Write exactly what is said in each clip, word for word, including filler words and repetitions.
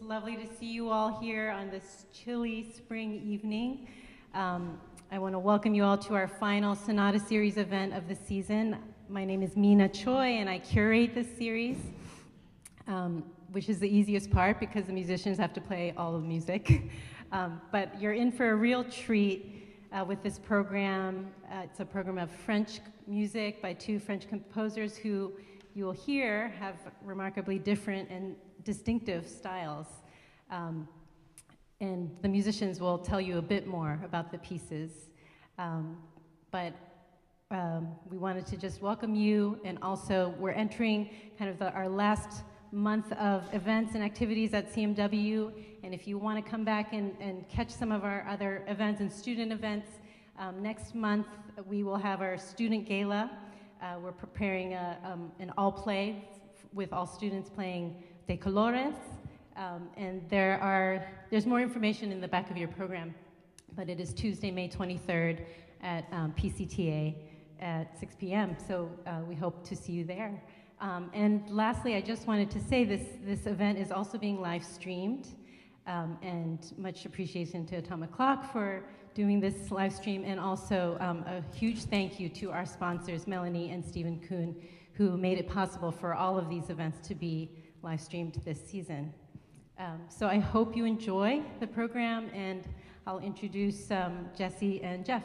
It's lovely to see you all here on this chilly spring evening. Um, I want to welcome you all to our final Sonata Series event of the season. My name is Mina Choi, and I curate this series, um, which is the easiest part because the musicians have to play all the music. um, but you're in for a real treat uh, with this program. Uh, it's a program of French music by two French composers who you will hear have remarkably different and distinctive styles. Um, and the musicians will tell you a bit more about the pieces. Um, but um, we wanted to just welcome you, and also we're entering kind of the, our last month of events and activities at C M W, and if you want to come back and, and catch some of our other events and student events, um, next month we will have our student gala. Uh, we're preparing a, um, an all-play with all students playing De Colores, um, and there are, there's more information in the back of your program, but it is Tuesday, May twenty-third at um, P C T A at six p m, so uh, we hope to see you there. Um, and lastly, I just wanted to say this, this event is also being live streamed, um, and much appreciation to Atomic Clock for doing this live stream, and also um, a huge thank you to our sponsors, Melanie and Stephen Kuhn, who made it possible for all of these events to be live streamed this season. Um, so I hope you enjoy the program, and I'll introduce um, Jesse and Jeff.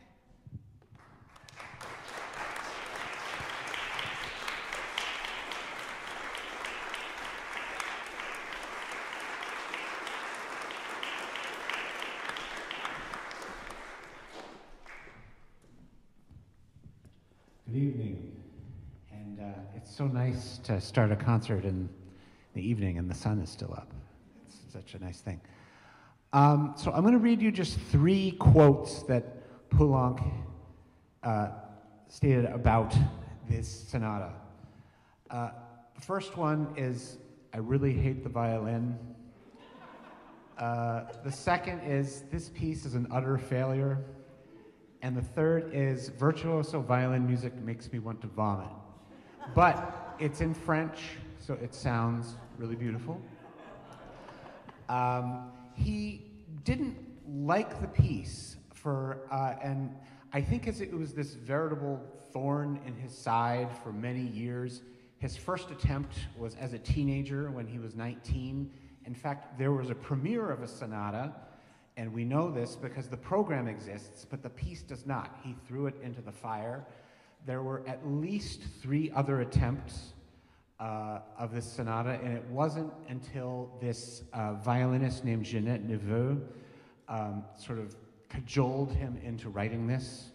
Good evening, and uh, it's so nice to start a concert in the evening and the sun is still up. It's such a nice thing. Um, so I'm going to read you just three quotes that Poulenc uh, stated about this sonata. Uh, the first one is, "I really hate the violin." Uh, the second is, "This piece is an utter failure." And the third is, "Virtuoso violin music makes me want to vomit." But it's in French, so it sounds really beautiful. Um, he didn't like the piece for, uh, and I think as it was this veritable thorn in his side for many years. His first attempt was as a teenager when he was nineteen. In fact, there was a premiere of a sonata, and we know this because the program exists, but the piece does not. He threw it into the fire. There were at least three other attempts uh, of this sonata, and it wasn't until this uh, violinist named Jeanette Neveu um, sort of cajoled him into writing this.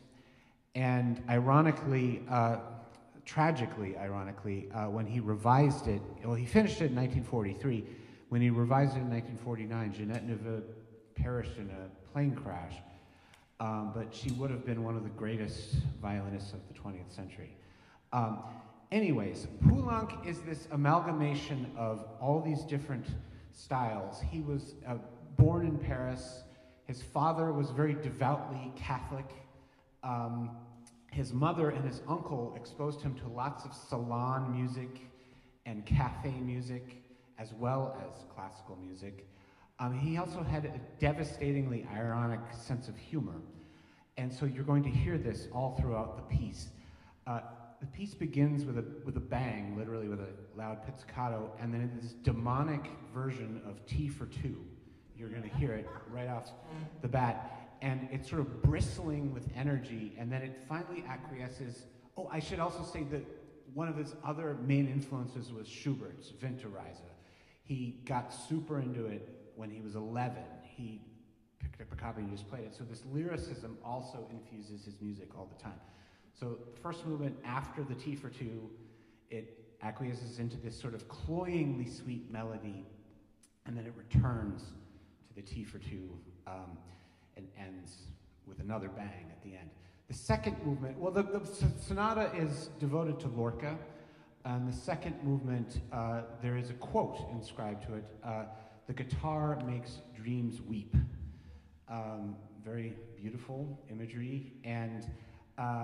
And ironically, uh, tragically ironically, uh, when he revised it, well, he finished it in nineteen forty-three. When he revised it in nineteen forty-nine, Jeanette Neveu perished in a plane crash, um, but she would have been one of the greatest violinists of the twentieth century. Um, anyways, Poulenc is this amalgamation of all these different styles. He was uh, born in Paris. His father was very devoutly Catholic. Um, his mother and his uncle exposed him to lots of salon music and cafe music, as well as classical music. Um, he also had a devastatingly ironic sense of humor. And so you're going to hear this all throughout the piece. Uh, the piece begins with a, with a bang, literally with a loud pizzicato, and then this demonic version of T for two. You're going to hear it right off the bat. And it's sort of bristling with energy, and then it finally acquiesces. Oh, I should also say that one of his other main influences was Schubert's Winterreise. He got super into it when he was eleven. He picked up a copy and just played it. So this lyricism also infuses his music all the time. So first movement, after the T for two, it acquiesces into this sort of cloyingly sweet melody, and then it returns to the T for two um, and ends with another bang at the end. The second movement, well, the, the sonata is devoted to Lorca. And the second movement, uh, there is a quote inscribed to it. Uh, "The guitar makes dreams weep." Um, very beautiful imagery. And uh,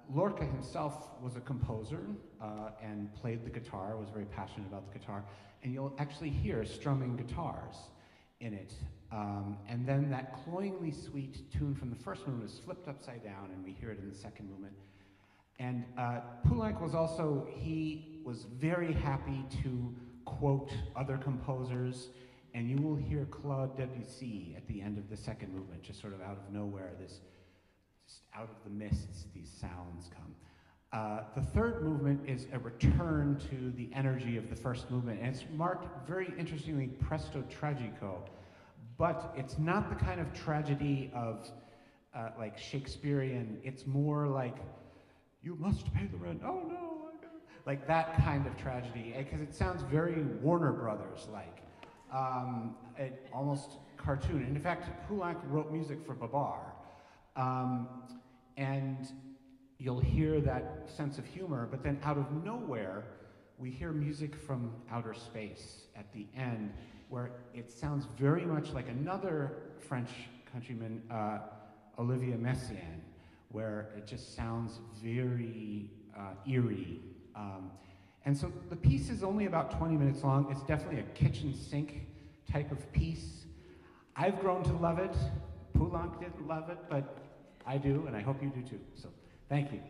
Lorca himself was a composer uh, and played the guitar, was very passionate about the guitar, and you'll actually hear strumming guitars in it. Um, and then that cloyingly sweet tune from the first movement is flipped upside down, and we hear it in the second movement. And uh, Poulenc was also, he was very happy to quote other composers, and you will hear Claude Debussy at the end of the second movement, just sort of out of nowhere, this, just out of the mists, these sounds come. Uh, the third movement is a return to the energy of the first movement, and it's marked very interestingly presto tragico, but it's not the kind of tragedy of uh, like Shakespearean, it's more like, you must pay the rent, oh no, I gotta... like that kind of tragedy, because it sounds very Warner Brothers-like, um, it, almost cartoon. And in fact, Poulenc wrote music for Babar, um, and you'll hear that sense of humor, but then out of nowhere, we hear music from outer space at the end, where it sounds very much like another French countryman, uh, Olivier Messiaen, where it just sounds very uh, eerie. Um, and so the piece is only about twenty minutes long. It's definitely a kitchen sink type of piece. I've grown to love it. Poulenc didn't love it, but I do, and I hope you do too. So thank you.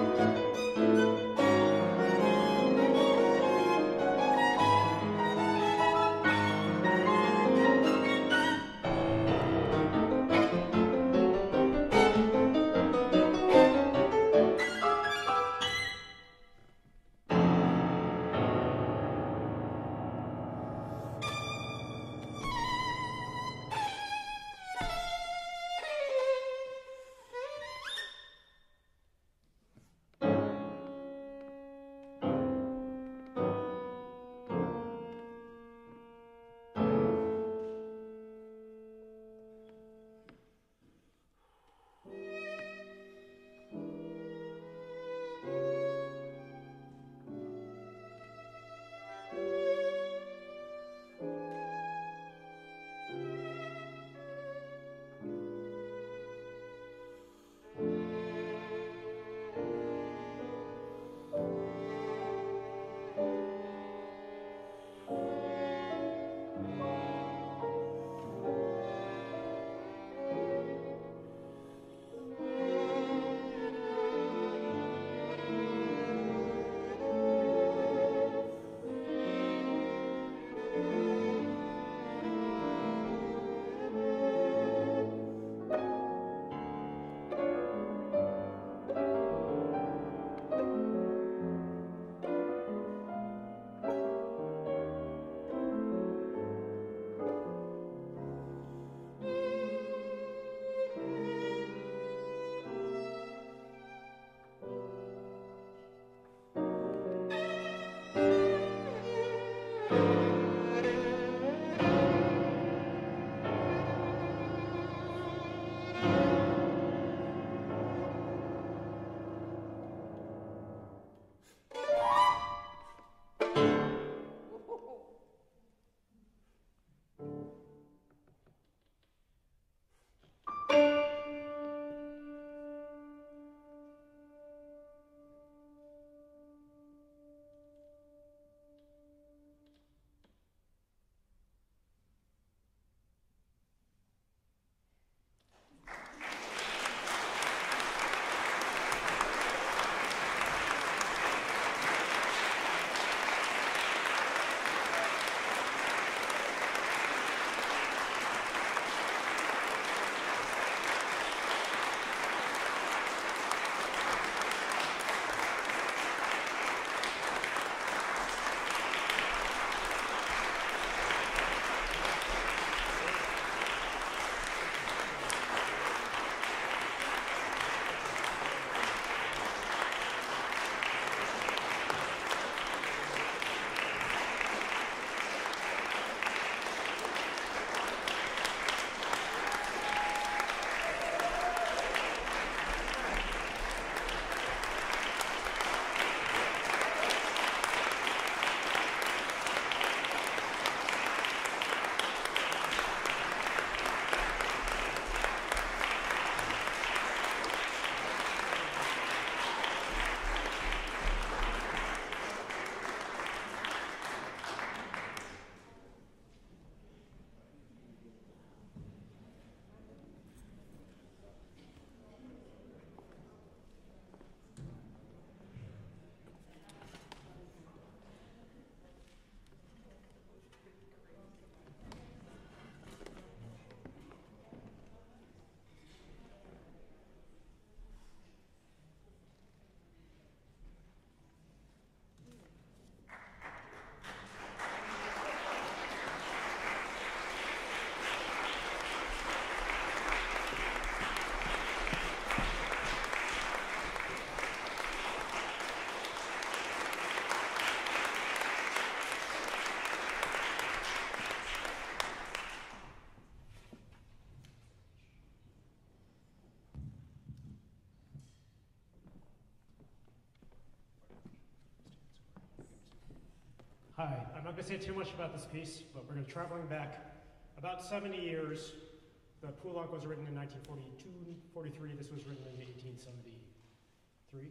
Hi, I'm not going to say too much about this piece, but we're going to be traveling back about seventy years. The Poulenc was written in nineteen forty-two, forty-three. This was written in eighteen seventy-three,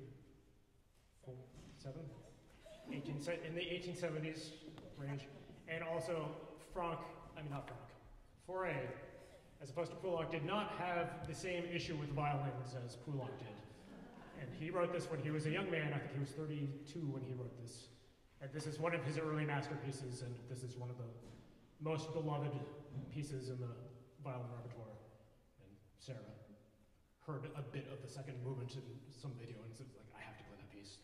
four, seven, eighteen, in the eighteen seventies range. And also, Franck, I mean not Franck, Fauré, as opposed to Poulenc, did not have the same issue with violins as Poulenc did. And he wrote this when he was a young man. I think he was thirty-two when he wrote this. And this is one of his early masterpieces, and this is one of the most beloved pieces in the violin repertoire. And Sarah heard a bit of the second movement in some video, and was like, I have to play that piece.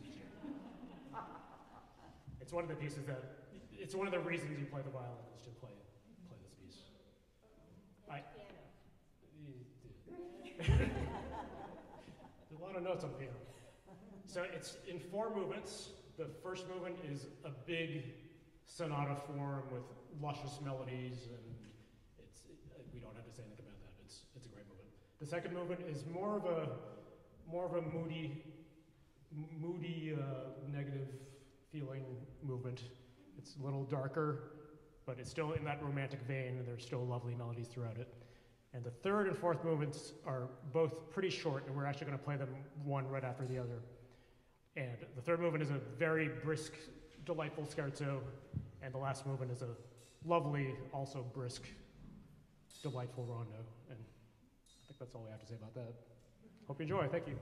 It's one of the pieces that, it's one of the reasons you play the violin is to play play this piece. I, There's a lot of notes on the piano. So it's in four movements. The first movement is a big sonata form with luscious melodies, and it's, it, we don't have to say anything about that. It's, it's a great movement. The second movement is more of a more of a moody, moody, uh, negative feeling movement. It's a little darker, but it's still in that romantic vein, and there's still lovely melodies throughout it. And the third and fourth movements are both pretty short, and we're actually going to play them one right after the other. And the third movement is a very brisk, delightful scherzo, and the last movement is a lovely, also brisk, delightful rondo. And I think that's all we have to say about that. Hope you enjoy. Thank you.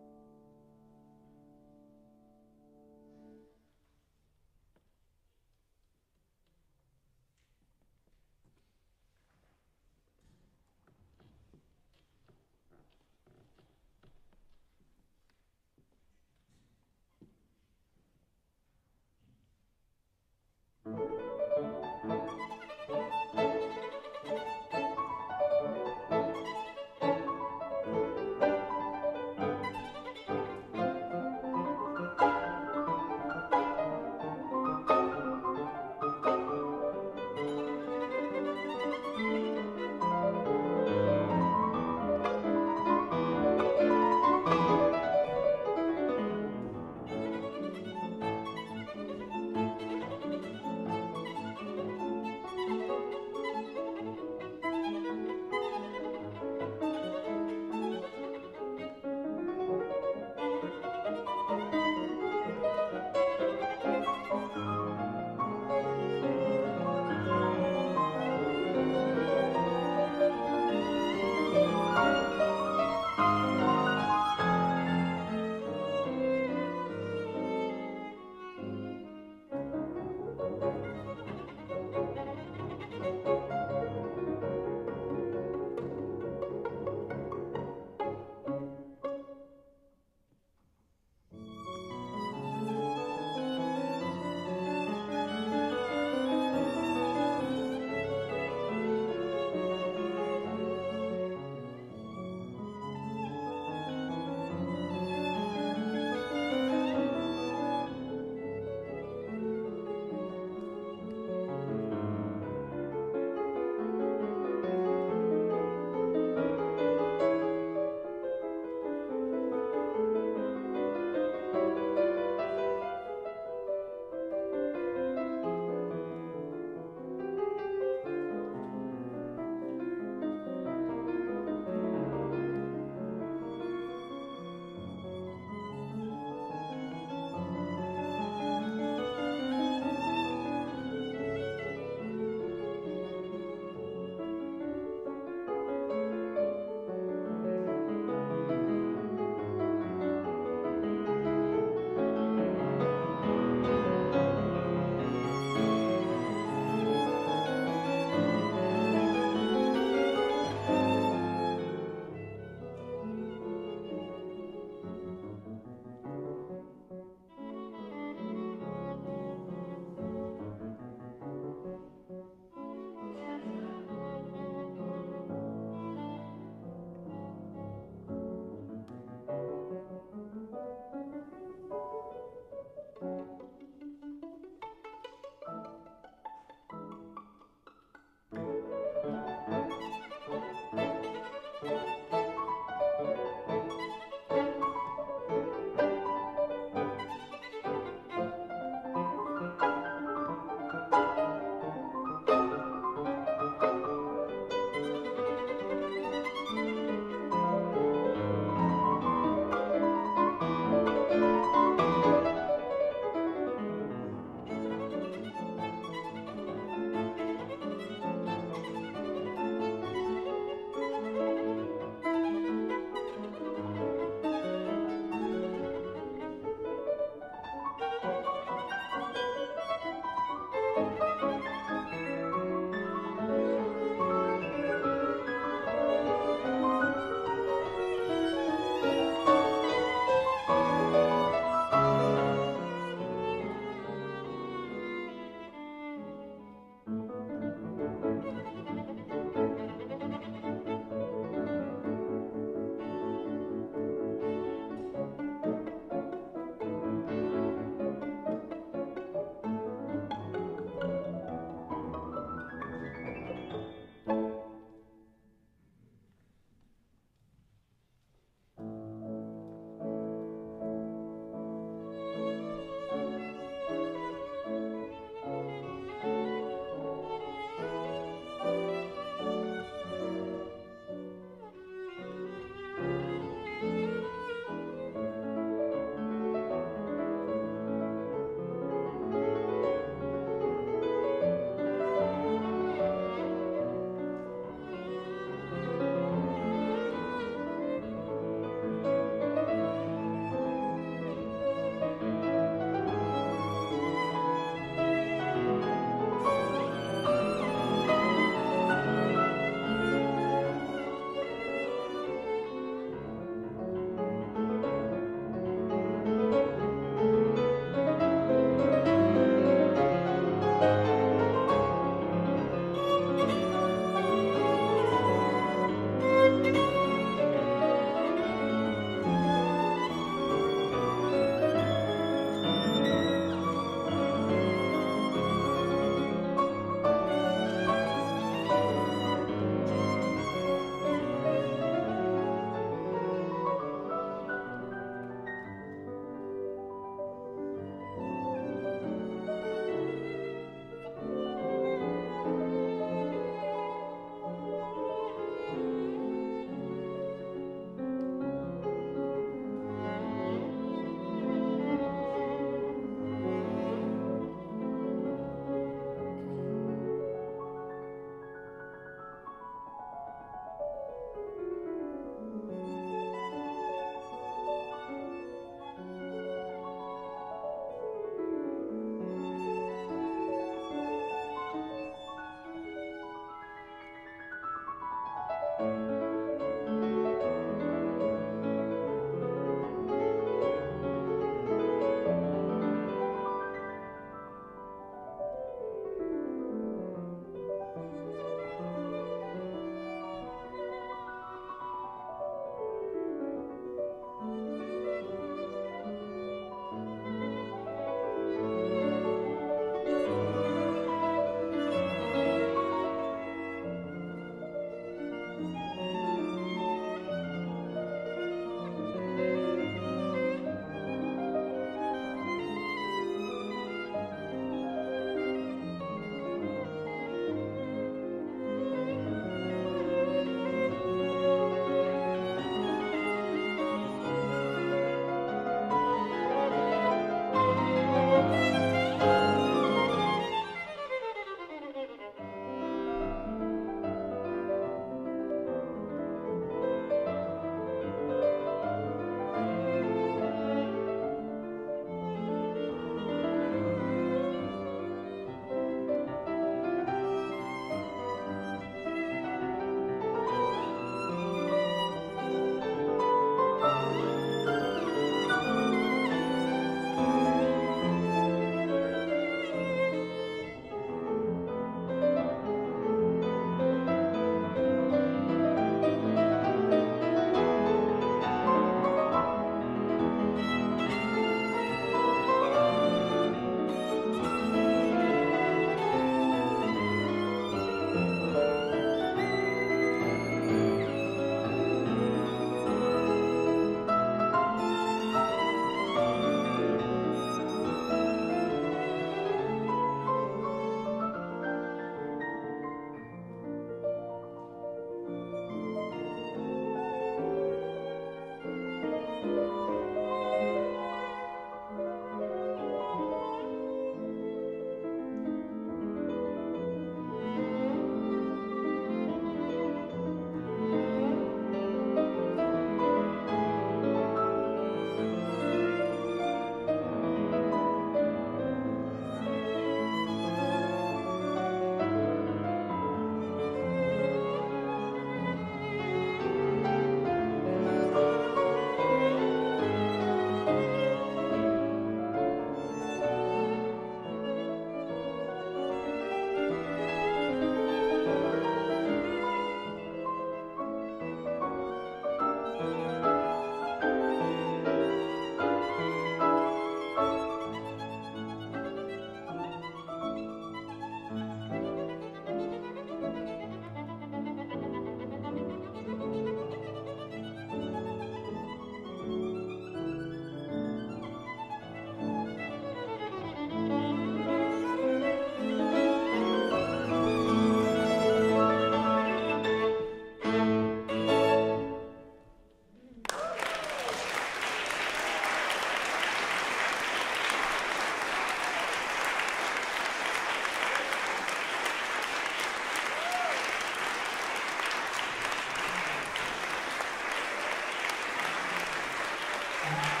And